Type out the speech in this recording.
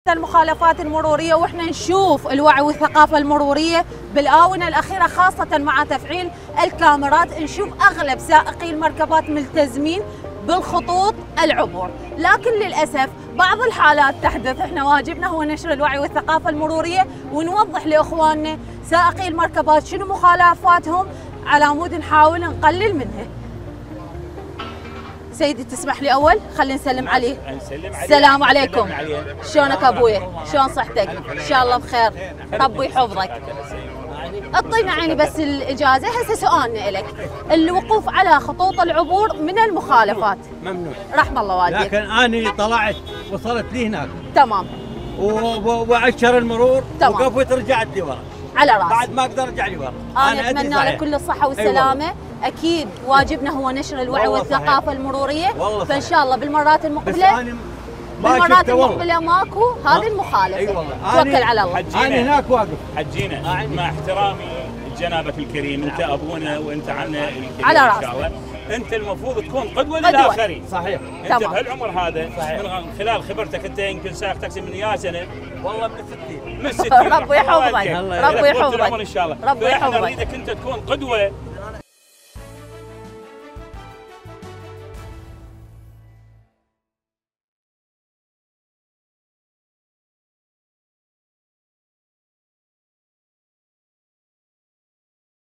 المخالفات المرورية، واحنا نشوف الوعي والثقافة المرورية بالآونة الأخيرة خاصة مع تفعيل الكاميرات، نشوف أغلب سائقي المركبات ملتزمين بالخطوط العبور، لكن للأسف بعض الحالات تحدث. احنا واجبنا هو نشر الوعي والثقافة المرورية ونوضح لإخواننا سائقي المركبات شنو مخالفاتهم على مود نحاول نقلل منها. سيدي تسمح لي اول خلينا نسلم عليه. السلام عليكم، شلونك ابويا؟ شلون صحتك؟ ان شاء الله بخير، ربي يحفظك. اعطينا عيني بس الاجازه. هسه سؤالنا لك، الوقوف على خطوط العبور من المخالفات ممنوع رحم الله والديك، لكن اني طلعت وصلت لي هناك تمام وعشر المرور تمام. وقفت رجعت لي ورا على راسي، بعد ما اقدر ارجع لي ورا. انا اتمنى لك كل الصحه والسلامه. أيوة. اكيد واجبنا هو نشر الوعي والثقافه صحيح. المروريه، فان شاء الله بالمرات المقبله بالمرات المقبله ماكو هذه المخالفه. اي والله توكل على الله. انا هناك واقف حجينا مع احترامي لجنابك الكريم، انت ابونا وانت عنا الكريم على ان شاء الله. انت المفروض تكون قدوه للاخرين. صحيح. انت بهالعمر هذا من خلال خبرتك، انت يمكن سائق تاكسي من يا سنه والله من 60 ربي يحفظك، ربي يحفظك ان شاء الله. ربي فاحنا يحفظك. نريدك انت تكون قدوه